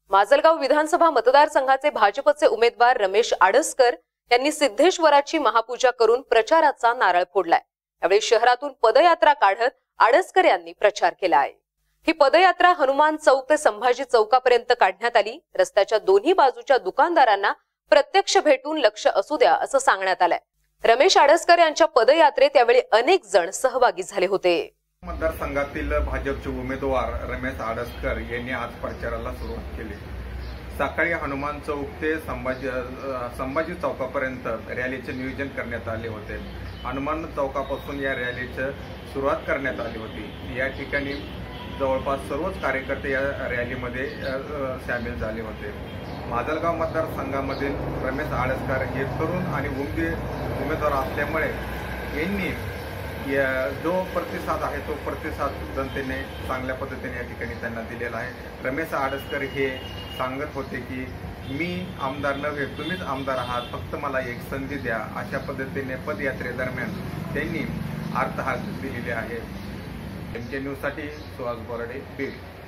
माजलगाव विधानसभा मतदारसंघाचे भाजपचे उमेदवार रमेश आडसकर यांनी सिद्धेश्वराची महापूजा करून प्रचाराचा नारळ फोडलाय। यावेळी शहरातून पदयात्रा काढत आडसकर यांनी प्रचार केला आहे। ही पदयात्रा हनुमान चौक ते संभाजी चौकापर्यंत काढण्यात आली। रस्त्याच्या दोन्ही बाजूच्या दुकानदारांना प्रत्यक्ष भेटून लक्ष असू द्या असं सांगण्यात आलंय। रमेश आडसकर यांच्या पदयात्रेत यावेळी अनेक जण सहभागी झाले होते। मतदारसंघातील भाजपचे उमेदवार रमेश आडसकर यांनी आज प्रचाराला सुरुवात केली। सकाळी हनुमान चौक ते संभाजी चौकापर्यंत रॅलीचे नियोजन करण्यात आले होते। हनुमान चौकापासून या रॅलीची सुरुवात करण्यात आली होती। या ठिकाणी जवळपास सर्वच कार्यकर्ते या रॅलीमध्ये सामील झाले होते। माजलगाव मतदारसंघामधील रमेश आडसकर हे तरुण आणि उमेदवार असल्यामुळे यांनी जो प्रतिसाद आहे तो प्रतिसाद जनतेने चांगल्या पद्धतीने या ठिकाणी त्यांना दिलेला आहे। रमेश आडसकर हे सांगत होते की मी आमदार नव्हे, तुम्हीच आमदार आहात, फक्त मला एक संधी द्या, अशा पद्धतीने पदयात्रेदरम्यान त्यांनी अर्थहास दिलेले आहे। एमके न्यूजसाठी सुहास बोराडे, बीड।